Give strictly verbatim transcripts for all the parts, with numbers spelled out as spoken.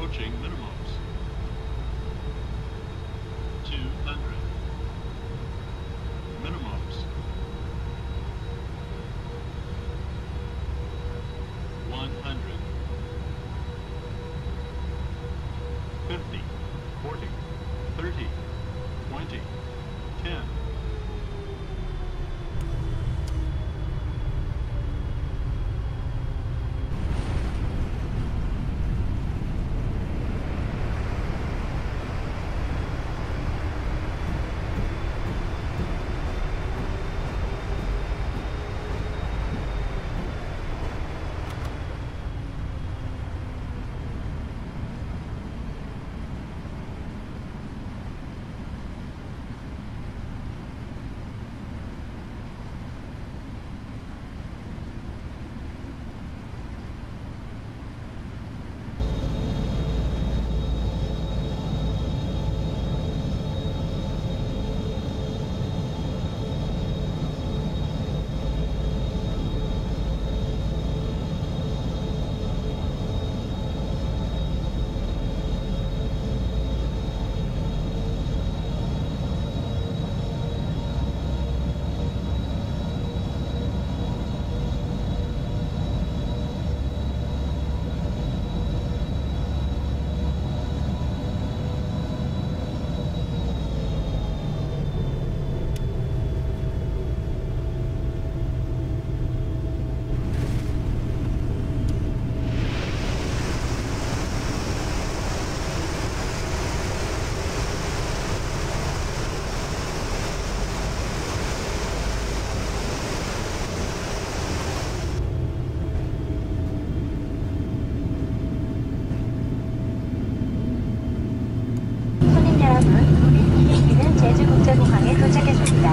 approaching minimums. two hundred. Minimums. one hundred. fifty. forty. thirty. twenty. ten. 제주국제공항에 도착했습니다.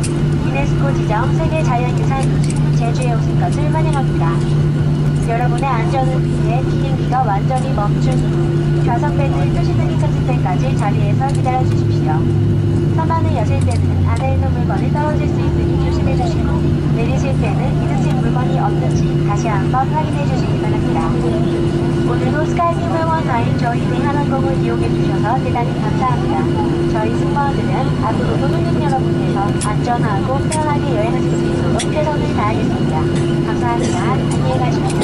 유네스코 지정 세계자연유산 도시 제주에 오신 것을 환영합니다. 여러분의 안전을 위해 비행기가 완전히 멈춘 후 좌석 벨트 표시등이 켜질 때까지 자리에서 기다려 주십시오. 선반을 여실 때는 안에 있는 물건이 떨어질 수 있으니 조심해 주시고 내리실 때는 잊으신 물건이 없는지 다시 한번 확인해 주시기 바랍니다. 오늘도 스카이뉴 저희 대한항공을 이용해 주셔서 대단히 감사합니다. 저희 승무원들은 앞으로도 손님 여러분께서 안전하고 편하게 여행하실 수 있도록 최선을 다하겠습니다. 감사합니다. 안녕히 가십시오.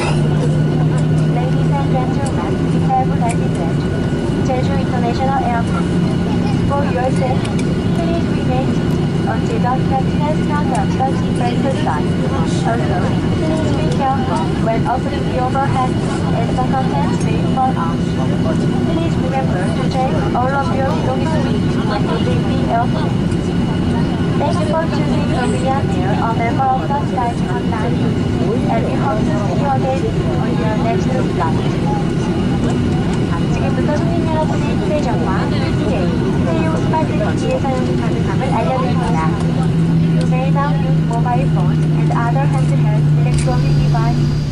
Ladies and gentlemen, we have landed at Jeju International Airport. For your safety, please remain seated until the captain has turned up the seatbelt sign. Also, please be careful when opening the overhead as the contents may fall off. Please remember to check all of your belongings when leaving the airplane. Thank you for choosing Korean Air, a member of the SkyTeam line, and we hope to see you again on your next flight. 지금부터 손님 여러분의 휴대전화, 게임, 세용 스마트 기기의 사용이 가능함을 알려드립니다. You may now use mobile phones and other handheld electronic devices